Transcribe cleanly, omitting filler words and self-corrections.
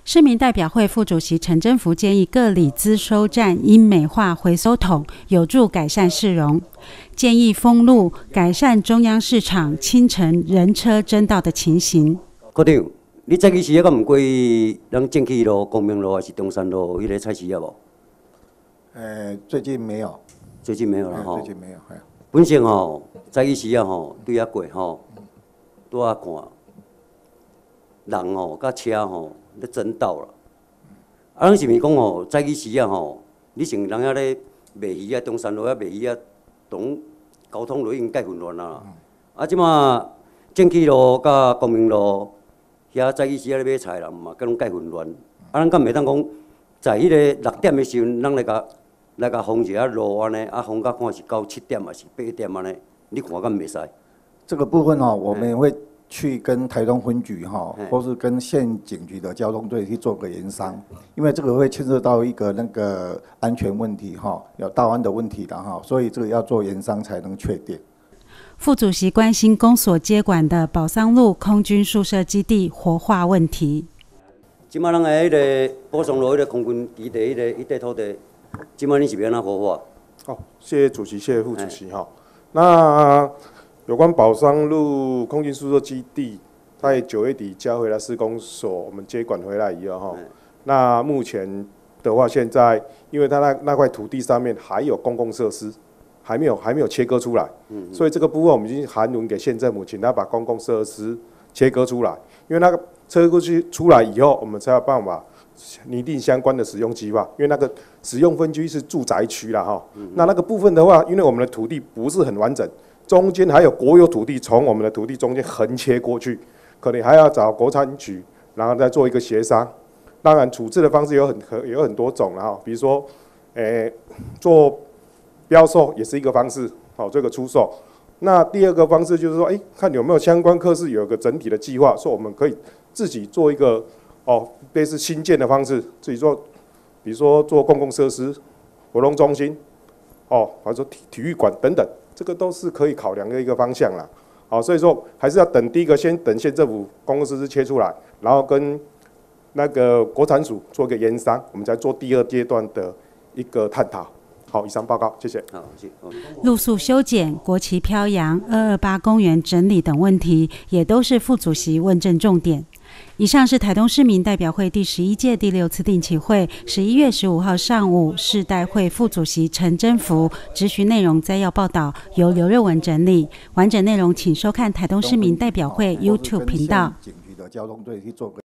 市民代表会副主席陈真福建议各里资收站应美化回收桶，有助改善市容。建议封路，改善中央市场清晨人车争道的情形。 科长，你早起时敢唔过咱正气路、光明路还是中山路迄个菜市啊无？ 最近没有。 最近没有了吼。 最近没有。 本身吼，早起时啊吼，对遐过吼，拄啊看人吼甲车吼咧争道啦。咱是毋是讲吼，早起时啊吼，你像人遐咧卖鱼啊，中山路遐卖鱼啊，交通路已经介混乱啦。即马正气路甲光明路遐早起时啊咧买菜人嘛，佮拢介混乱。咱敢袂当讲在迄个6点的时阵，咱来甲封一下路安尼，封到看是到7点还是8点安尼，你看敢袂使？ 这个部分我们会去跟台东分局或是跟县警局的交通队去做个研商，因为这个会牵涉到一个那个安全问题有道安的问题的所以这个要做研商才能确定。 副主席关心公所接管的宝桑路空军宿舍基地活化问题。 即马咱的迄个宝桑路迄个空军基地迄块土地，即马你是要安怎活化？ 好，谢谢主席，谢谢副主席那有关宝桑路空军宿舍基地，在9月底交回来市公所，我们接管回来以后那目前的话，现在因为它那块土地上面还有公共设施，还没有切割出来，所以这个部分我们已经函文给县政府，请他把公共设施切割出来，因为那个切割出来以后，我们才有办法拟定相关的使用计划，因为那个使用分区是住宅区啦那个部分的话，因为我们的土地不是很完整，中间还有国有土地从我们的土地中间横切过去，可能还要找国产局，然后再做一个协商。当然，处置的方式有很多种啦比如说，做标售也是一个方式，这个出售。那第二个方式就是说，看有没有相关科室有个整体的计划，说我们可以自己做一个类似新建的方式，自己做，比如说做公共设施、活动中心，或者说体育馆等等，这个都是可以考量的一个方向啦。所以说还是要等第一个，先等县政府公共设施切出来，然后跟那个国产署做一个研商，我们再做第2阶段的一个探讨。好，以上报告，谢谢。 好，谢谢。 路宿修剪、国旗飘扬、228公园整理等问题，也都是副主席问政重点。以上是台东市民代表会第11届第6次定期会11月15号上午市代会副主席陈真福质询内容摘要报道，由刘瑞文整理。完整内容请收看台东市民代表会 YouTube 频道。